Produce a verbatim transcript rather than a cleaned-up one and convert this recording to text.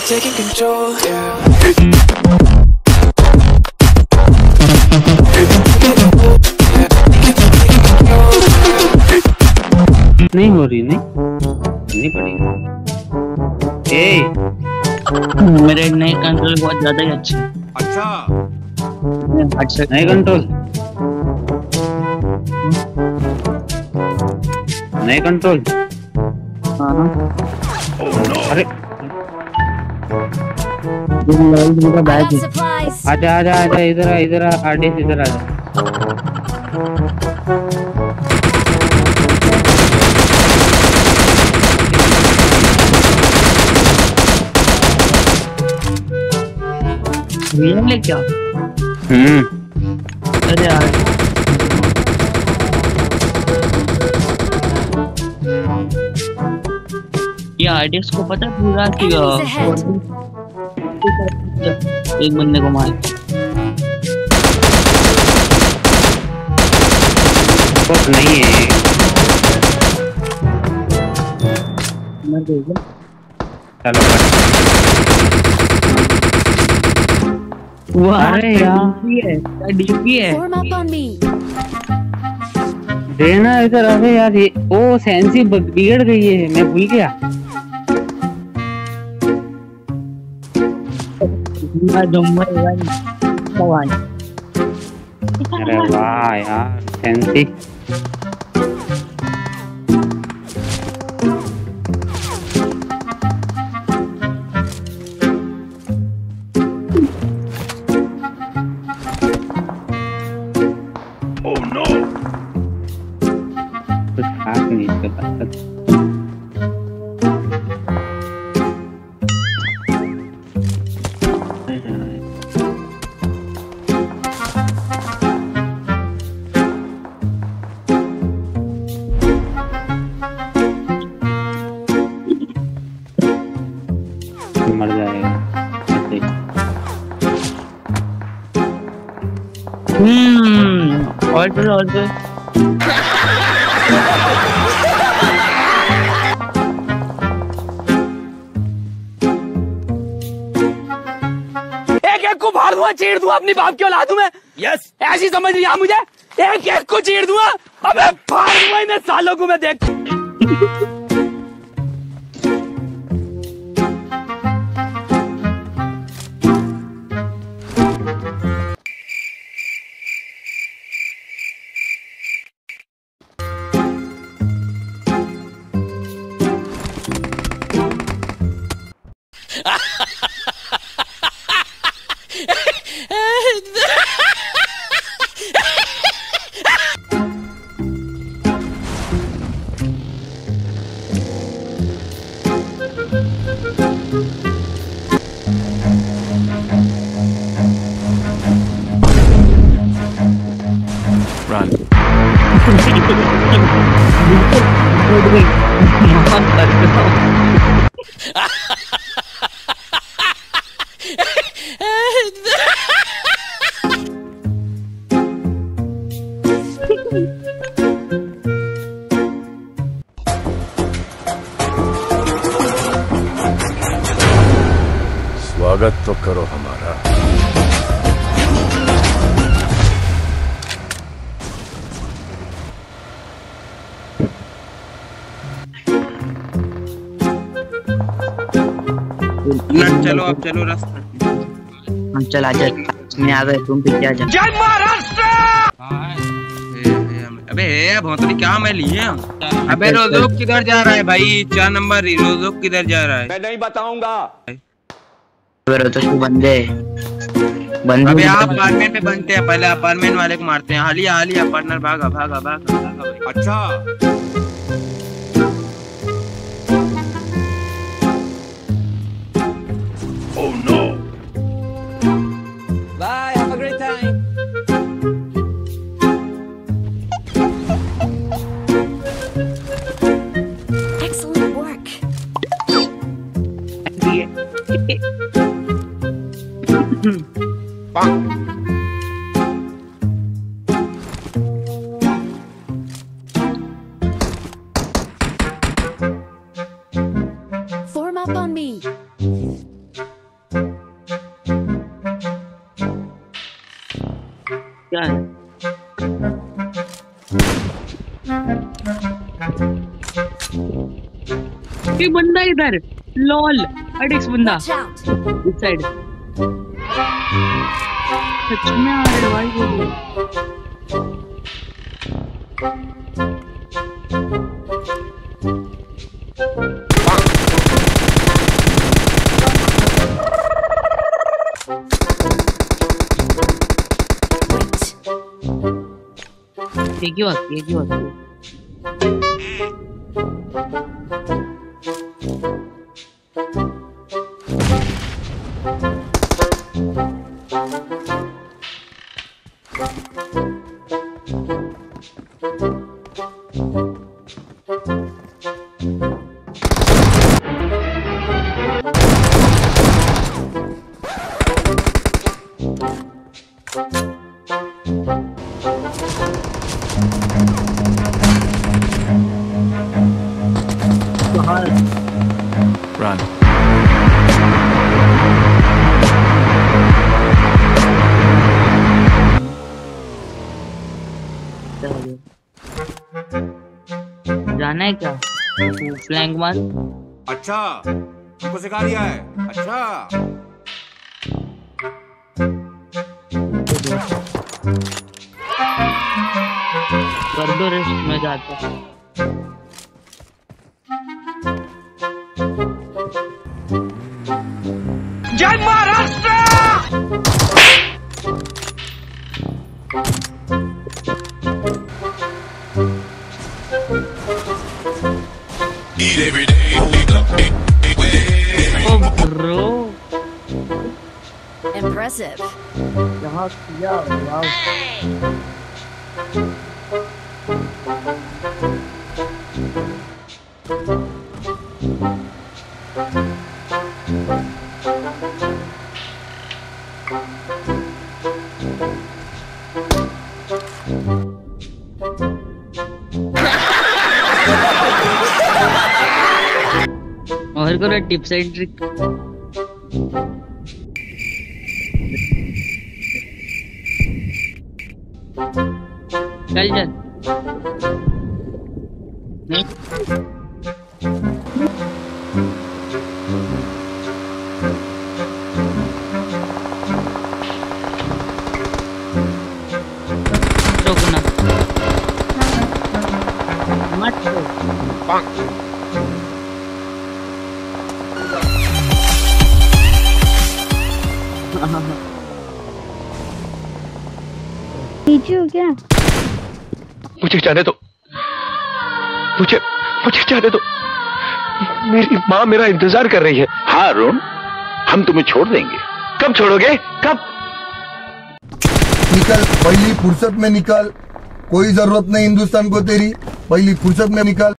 taking control, yeah. नहीं हो रही, नहीं नहीं पड़ेगी। ए मेरे नए कंट्रोल बहुत ज्यादा ही अच्छे। अच्छा नए कंट्रोल नए कंट्रोल हाँ अरे बैग आजा आजा आजा इधर आ इधर आ आगे इधर आजा। ले क्या? हम्म अरे यार ये आर्टिस्ट को पता है पूरा कि एक बंदे को मार कुछ नहीं है। चलो अरे यार डीपी है देना इधर। अबे यार ये ओ सेंसी बिगड़ गई है, मैं भूल गया। अरे वाह यार सेंसी कुछ खास नहीं इसके पास। मर जाएगा ऐसे। हम्म और फिर और फिर एक एक को फाड़ दूंगा, चीर दूंगा, अपनी बाप की औलाद हूं मैं। यस ऐसी समझ लिया मुझे, एक एक को चीर दूंगा। अबे फाड़ दूंगा इन्हें सालों को मैं। देख स्वागत तो करो हमारा। चलो अब चलो रास्ता। हम चला जा मैं आ गए, तुम भी क्या जा। जय महाराष्ट्र। अबे भोंतरी क्या मैं लिए हम। अबे रोजोक किधर जा रहा है भाई? चार नंबर रोजोक किधर जा रहा है? मैं नहीं बताऊंगा। तो बंदे बंदे अबे आप अपार्टमेंट पे बनते हैं, पहले अपार्टमेंट वाले को मारते हैं। हालिया हालिया पार्टनर भागा भागा भागा भागा। अच्छा Oh no! Bye, have a great time. Excellent work. Form up on me. क्या है? ये बंदा इधर लॉल अडिक्स बंदा Watch out! इस साइड सच में आ रहे भाई बोलो। Wait. ये क्यों आती है क्यों आती है? Run. जाना है क्या? फ्लैंक मार। अच्छा तुमको सिखा दिया है। अच्छा कर दो रेस्ट में जाता हूँ। जय महाराष्ट्र। ओ ब्रो Impressive. यहाँ किया वाव। और करो टिप्स एंड ट्रिक। चल चल नहीं रोकना मत नीचे हो क्या? मुझे जाने दो, मुझे मुझे जाने दो। मेरी माँ मेरा इंतजार कर रही है। हाँ अरुण हम तुम्हें छोड़ देंगे। कब छोड़ोगे? कब? निकल, पहली फुर्सत में निकल। कोई जरूरत नहीं हिंदुस्तान को तेरी, पहली फुर्सत में निकल।